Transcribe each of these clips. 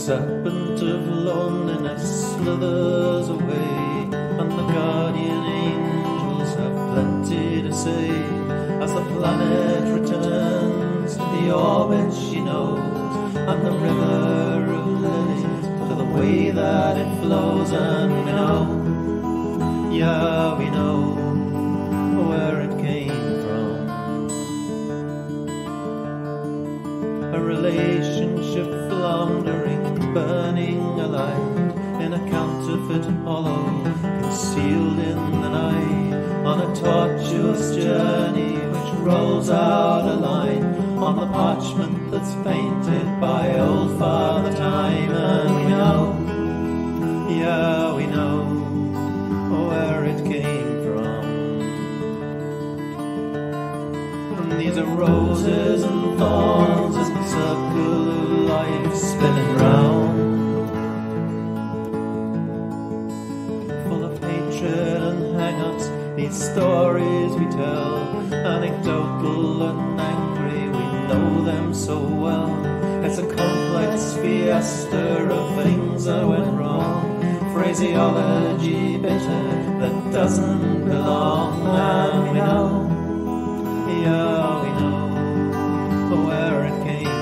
serpent of loneliness slithers away, and the guardian angels have plenty to say as the planet returns to the orbit she knows, and the river of lilies to the way that it flows. And we know, yeah, we know where it came from. A relationship floundering, burning alight in a counterfeit hollow, concealed in the night, on a tortuous journey which rolls out a line on the parchment that's painted by old Father Time. And we know, yeah, we know where it came from. And these are roses and thorns as the circle of life spinning round, full of hatred and hang-ups. These stories we tell, anecdotal and angry, we know them so well. It's a complex fiesta of things that went wrong, phraseology bitter that doesn't belong. And we know, yeah, we know where it came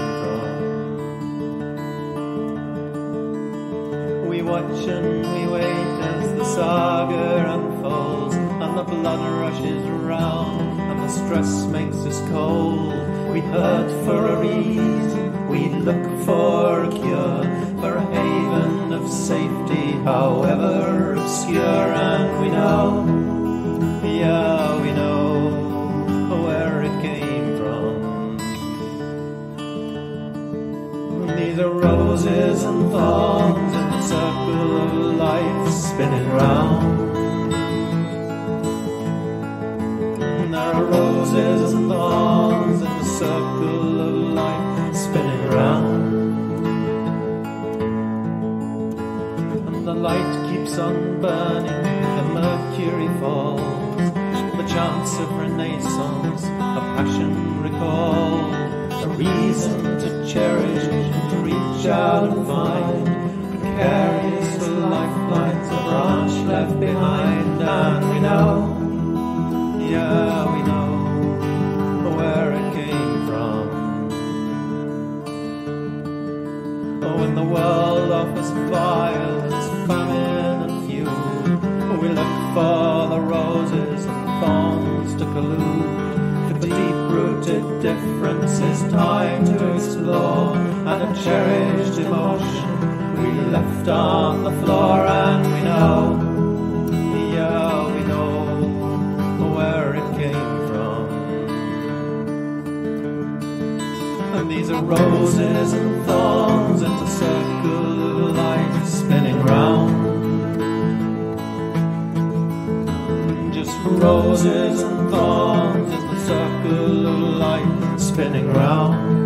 from. We watch and we wait as the saga unfolds, and the blood rushes round, and the stress makes us cold. We hurt for a reason, we look for a cure, for a haven of safety, however obscure. And we know, yeah, we know where it came from. These are roses and thorns in the circle of life spinning round. There are roses and thorns in the circle of life spinning round, and the light keeps on burning, the mercury falls, the chance of renaissance, a passion recalled, a reason to cherish, to reach out and find, precarious the lifelines, a branch left behind. And we know, yeah, we know where it came from. Oh, when the world offers violence, famine and feud, we look for the roses and thorns to collude. For deep-rooted differences, time to explore, and a cherished emotion we left on the floor. And we know, yeah, we know where it came from. And these are roses and thorns in the circle of life spinning round, just roses and thorns in the circle of life spinning round.